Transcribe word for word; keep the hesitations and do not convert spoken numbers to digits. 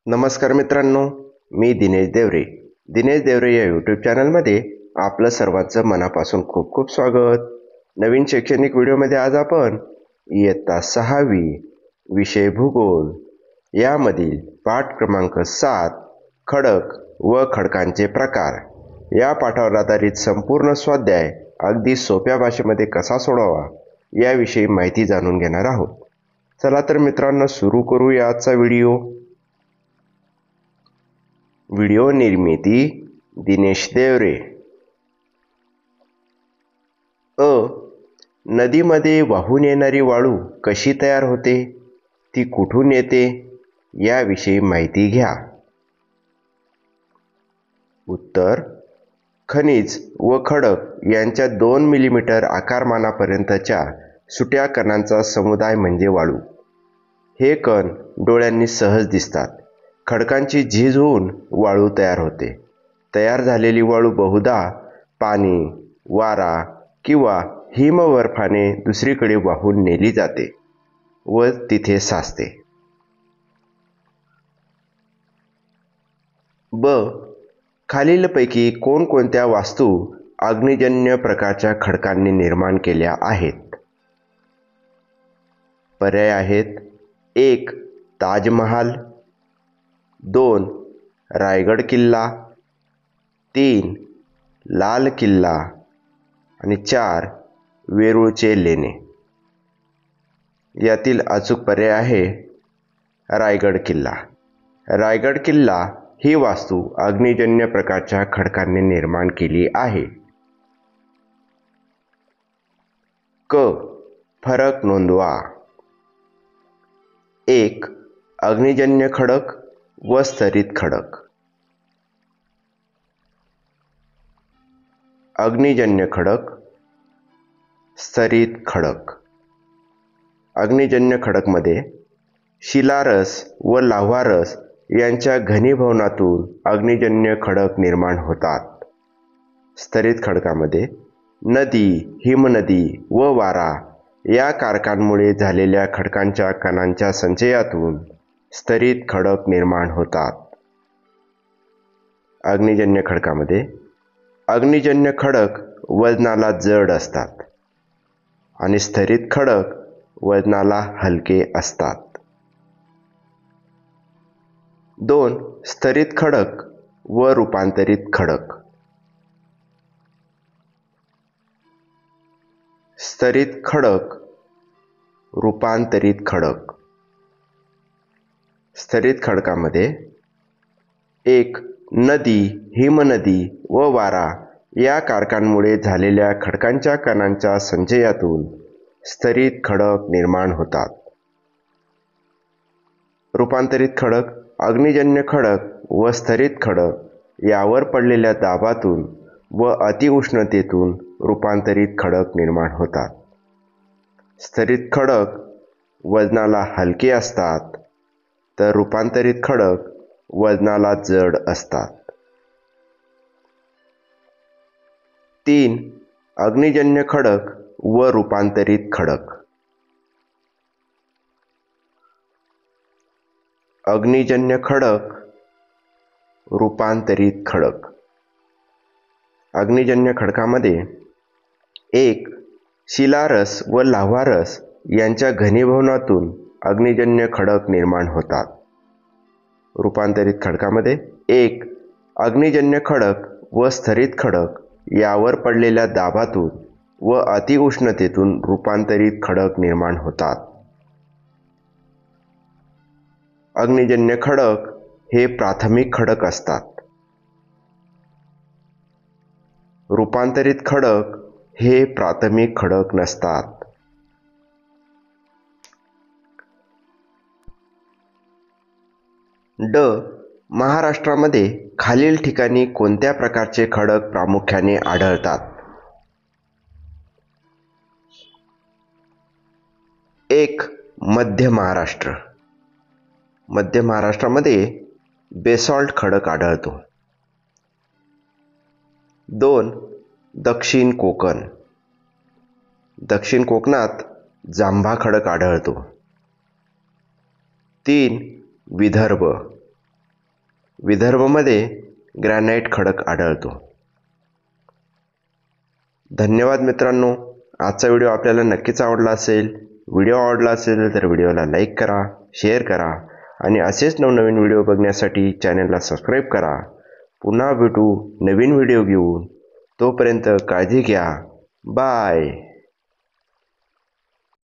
नमस्कार मित्रांनो, मी दिनेश देवरे. दिनेश देवरे या यूट्यूब चॅनलमध्ये आपलं सर्वांचं मनापासून खूप खूप स्वागत. नवीन शैक्षणिक व्हिडिओमध्ये आज आपण इयत्ता सहावी विषय भूगोल यामधील पाठ क्रमांक सात खडक व खडकांचे प्रकार या पाठावर आधारित संपूर्ण स्वाध्याय अगदी सोप्या भाषेमध्ये कसा सोडवावा याविषयी माहिती जाणून घेणार आहोत. चला तर मित्रांनो, सुरू करूया आजचा व्हिडिओ. व्हिडिओ निर्मिती दिनेश देवरे. अ नदीमध्ये वाहून येणारी वाळू कशी तयार होते, ती कुठून येते याविषयी माहिती घ्या. उत्तर: खनिज व खडक यांच्या दोन मिलीमीटर आकारमानापर्यंतच्या सुट्या कणांचा समुदाय म्हणजे वाळू. हे कण डोळ्यांनी सहज दिसतात. खडकांची झीज होऊन वाळू तयार होते. तयार झालेली वाळू बहुधा पाणी, वारा किंवा हिमबर्फाने दुसरीकडे वाहून नेली जाते व तिथे साचते. ब खालीलपैकी कोणकोणत्या वास्तू अग्निजन्य प्रकारच्या खडकांनी निर्माण केल्या आहेत? पर्याय आहेत: एक ताजमहाल, दोन रायगड किल्ला, तीन लाल किल्ला आणि चार वेरूळचे लेणे. यातील अचूक पर्याय आहे रायगड किल्ला. रायगड किल्ला ही वास्तू अग्निजन्य प्रकारच्या खडकांनी निर्माण केली आहे. क फरक नोंदवा. एक अग्निजन्य खडक व स्तरित खडक. अग्निजन्य खडक, स्तरित खडक. अग्निजन्य खडकमध्ये शिलारस व लाव्हारस यांच्या घनीभवनातून अग्निजन्य खडक निर्माण होतात. स्तरित खडकामध्ये नदी, हिमनदी व वारा या कारकांमुळे झालेल्या खडकांच्या कणांच्या संचयातून स्तरित खडक निर्माण होतात. अग्निजन्य खडकामध्ये अग्निजन्य खडक वजनाला जड असतात आणि स्तरित खडक वजनाला हलके असतात. दोन स्तरित खडक व रूपांतरित खडक. स्तरित खडक, रूपांतरित खडक. स्तरित खडकामध्ये एक नदी, हिमनदी व वारा या कारकांमुळे झालेल्या खडकांच्या कणांच्या संचयातून स्तरित खडक निर्माण होतात. रूपांतरित खडक अग्निजन्य खडक व स्तरित खडक यावर पडलेल्या दाबातून व अतिउष्णतेतून रूपांतरित खडक निर्माण होतात. स्तरित खडक वजनाला हलके असतात तर रूपांतरित खडक वजनाला जड असतात. तीन अग्निजन्य खडक व रूपांतरित खडक. अग्निजन्य खडक, रूपांतरित खडक. अग्निजन्य खडकामध्ये एक शिलारस व लाव्हारस यांच्या घनीभवनातून अग्निजन्य खडक निर्माण होतात. रूपांतरित खडकामध्ये एक अग्निजन्य खडक व स्तरित खडक यावर पडलेल्या दाबातून व अतिउष्णतेतून रूपांतरित खडक निर्माण होतात. अग्निजन्य खडक हे प्राथमिक खडक असतात. रूपांतरित खडक हे प्राथमिक खडक नसतात. ड महाराष्ट्रामध्ये खालील ठिकाणी कोणत्या प्रकारचे खडक प्रामुख्याने आढळतात? एक मध्य महाराष्ट्र. मध्य महाराष्ट्रामध्ये बेसॉल्ट खडक आढळतो. दोन दक्षिण कोकण. दक्षिण कोकणात जांभा खडक आढळतो. तीन विदर्भ. विदर्भमध्ये ग्रॅनाइट खडक आढळतो. धन्यवाद मित्रांनो. आजचा व्हिडिओ आपल्याला नक्कीच आवडला असेल. व्हिडिओ आवडला असेल तर व्हिडिओला लाईक करा, शेअर करा आणि असेच नवनवीन व्हिडिओ बघण्यासाठी चॅनलला सबस्क्राईब करा. पुन्हा भेटू नवीन व्हिडिओ घेऊन. तोपर्यंत काळजी घ्या. बाय.